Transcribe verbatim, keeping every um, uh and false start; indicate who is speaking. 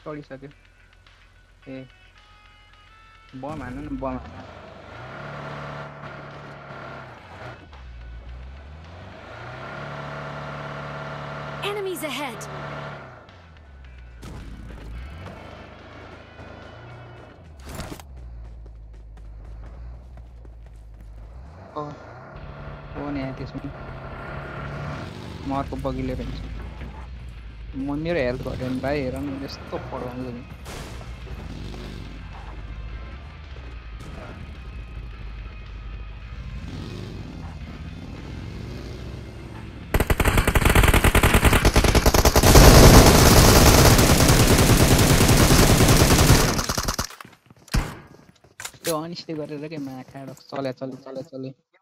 Speaker 1: चढिसक्यो ए bomb हान्नु न bomb हान्नु
Speaker 2: Enemies ahead.
Speaker 1: ओ ओ नि त्यसमा म अर्को बगी लिएर हिँड्छु म मेरो हेल्थ घट्यो नि भाइ हेर न यस्तो पढाउँछु नि त्यो अनिस्टे गरेर के माखा चल्या चले चल्या चले